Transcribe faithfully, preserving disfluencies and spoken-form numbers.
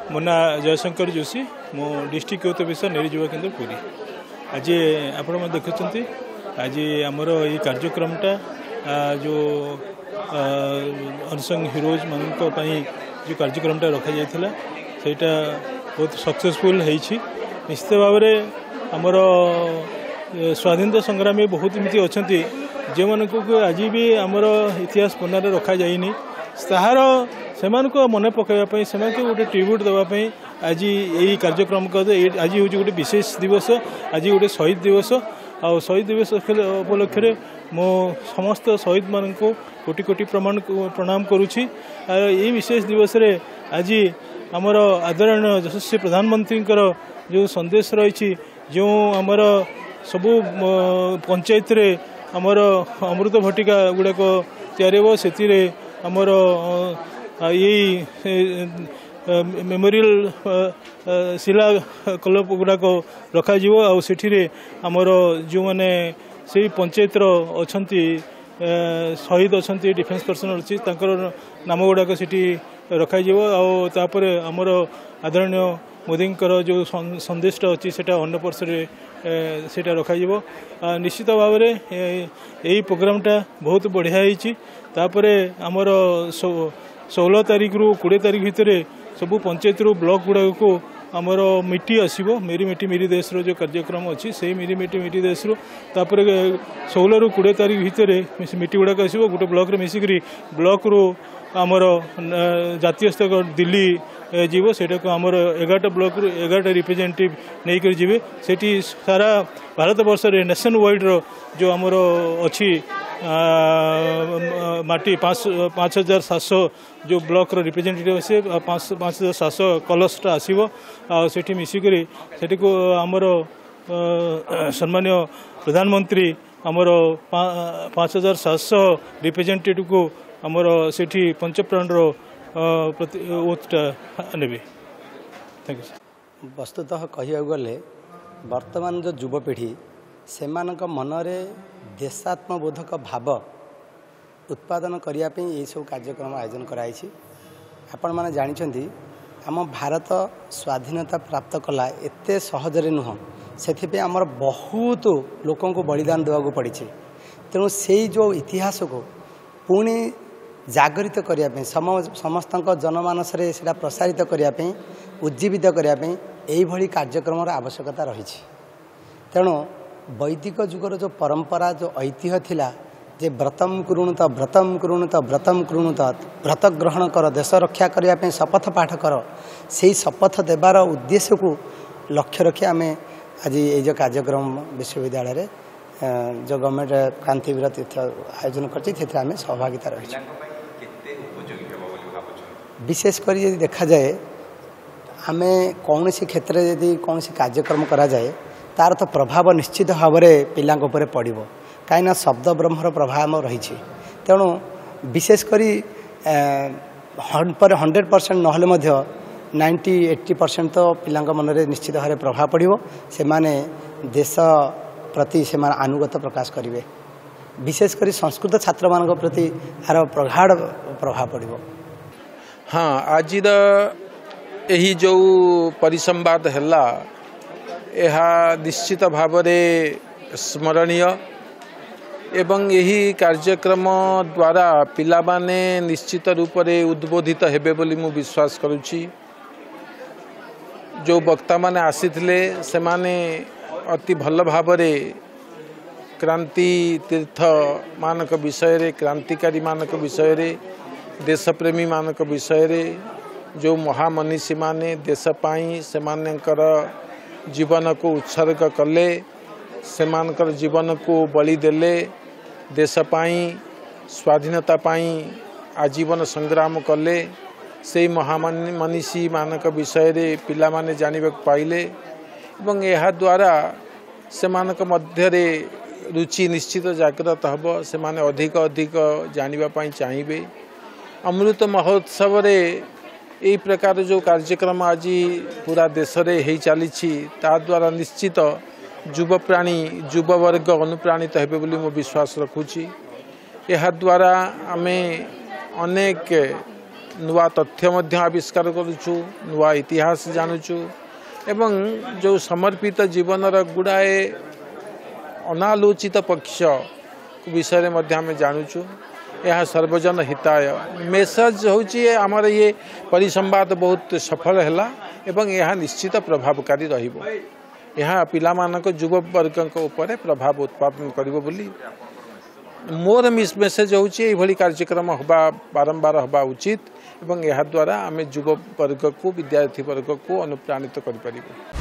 मो ना जयशंकर जोशी मो डिस्ट्रिक्ट यूथ ऑफिसर नेहरू युवा केन्द्र पुरी। आज आप देखुं आज आमर ये कार्यक्रमटा जो अनसंग हिरोज मान जो कार्यक्रमटा रखा जाइथिला सेटा बहुत सक्सेसफुल होईछि। निश्चित भाव में आमर स्वाधीनता संग्रामी बहुत एमती अच्छा जो मानक आज भी आमर इतिहास पन्ना रखा जाइनी ताहार से मन पकड़ापी से गोटे ट्रिब्यूट देवाई आज यही कार्यक्रम आज हूँ गोटे विशेष दिवस। आज गोटे शहीद दिवस आ शहीद दिवस उपलक्षे मो समस्त शहीद मान को कोटि कोटि प्रमाण प्रणाम करुँची। यही विशेष दिवस रे आज आमर आदरणीय यशस्वी प्रधानमंत्री जो संदेश रही जो आमर सबू पंचायत रे आमर अमृत भटिका गुड़ाक तैयार से आमर यही मेमोरियल शिला कलप गुड़ाक रखा आठी आमर जो मैंने से पंचायत अच्छा शहीद अच्छा डिफेन्स पर्सनल अच्छी नाम गुड़ाक से रखा आपर आमर आदरणीय मोदी जो संदेशटा अच्छी से अन्न पर्से से रखा निश्चित भाव में यही प्रोग्रामटा बहुत बढ़िया होपर आमर षोलह तारीख रु कोड़े तारीख भितर सबू पंचायत रु ब्लॉक गुड़ाक को आमर मिटी आसो मेरी मिटी मेरी देश रो जो कार्यक्रम अच्छी से मेरी मिटी मेरी देश रो तापर षोलह रु कोड़े तारीख भितर मिटी गुड़ाक आसो गोटे ब्लॉक रे मिसिक ब्लॉक रु आमर जातीय स्तर दिल्ली जीव सेटा को आमर एगारटा ब्लॉक रु एगारटा रिप्रेजेंटेटिव नहीं कर जीवे सेठी सारा भारत वर्ष रे नेशन वाइड रो जो आमर अच्छी माटी पाँच पाँच हजार सात सौ जो ब्लॉक रो रिप्रेजेंटेटिव आसे पाँच पाँच हजार सात सौ कलशटा आसो आठी मिसिक सेठी को आमर सम्मान्य प्रधानमंत्री आमर पाँच हजार सात सौ रिप्रेजेंटेटिव को आमर सेठी पंचप्राण रो ओथटा नेबे। Thank you. वस्तुतः कहिया गले वर्तमान जो युवपीढ़ी से मनरे देशात्मबोधक भाव उत्पादन करने ये सब कार्यक्रम आयोजन कराई। आपण मैंने जानते आम भारत स्वाधीनता प्राप्त कला एत सहजरे नुह से आमर बहुत लोक बलिदान देवाक पड़ी। तेणु से जो इतिहास को पुणी जागृत करने समस्त जनमानस से प्रसारित करने उज्जीवित करने यही कार्यक्रम आवश्यकता रही। तेणु वैदिक जुगर जो परंपरा जो ऐतिह्य थिला जे व्रतम कुरुणुत व्रतम कुरुणुत व्रतम कुरुणुत व्रत ग्रहण कर देश रक्षा करने शपथ पाठ कर से शपथ देवार उद्देश्य को लक्ष्य रखी आम आज ये जो कार्यक्रम विश्वविद्यालय जो गवर्नमेंट क्रांतिवीर तीर्थ आयोजन कर सहभागिता रही। विशेषकर यदि देखा जाए आम कौन सी क्षेत्र यदि कौन सी कार्यक्रम करा जाए तार तो प्रभाव निश्चित भाव में पिला पड़ो कहीं शब्द ब्रह्मर प्रभाव रही। तेणु विशेषकर हंड्रेड परसेंट ना नाइंटी एट्टी परसेंट तो पिला मन में निश्चित भाव में प्रभाव पड़ो से माने देश प्रति से आनुगत प्रकाश करेंगे। विशेषकर संस्कृत छात्र मान प्रति यार प्रगाढ़ प्रभाव पड़ो। हाँ आज यही जो परिसंवाद हैला यह निश्चित भाव में स्मरणीय एवं यही कार्यक्रम द्वारा पिला माने निश्चित रूप से उद्बोधित हेबे बोली मु विश्वास करुच्ची। जो वक्ता माने आसीथिले से माने अति भल भाव में क्रांति तीर्थ मानक विषय रे क्रांतिकारी मानक विषय रे देशप्रेमी मानक विषय रे जो महामनीषी माने देश पाई से मानकर जीवन को उत्सर्ग कले से मानकर जीवन को बलि देले देश पाई स्वाधीनता पाई आजीवन संग्राम कले से महामनीषी मानक विषय रे पिला माने जानिबा पाइले एवं यह द्वारा से मानक मध्य रे रुचि निश्चित जागृत हब से माने अधिक अधिक जानिबा पाई चाहिए। अमृत महोत्सव रे यही प्रकार जो कार्यक्रम आज पूरा देश में हो चली ता द्वारा निश्चित युवप्राणी युववर्ग अनुप्राणित हेबे बोली मो विश्वास रखुची। यह द्वारा आमे अनेक नुआ तथ्य मध्य आविष्कार करुचु नुआ इतिहास जानुचु एवं जो समर्पित जीवन गुड़ाए अनालोचित पक्ष विषय में आम जानुचु यह सर्वजन हिताय मेसेज होची आमर ये परिसंवाद बहुत सफल है एवं यह निश्चित प्रभावकारी रहिबो यह पिला मानक युव वर्ग उपर प्रभाव उत्पादन करिबो बोली मोर मिस मेसेज होची एही भली कार्यक्रम होबा बारंबार होबा उचित एवं यह द्वारा आम युव वर्ग को विद्यार्थी वर्ग को अनुप्राणित करि परिबो।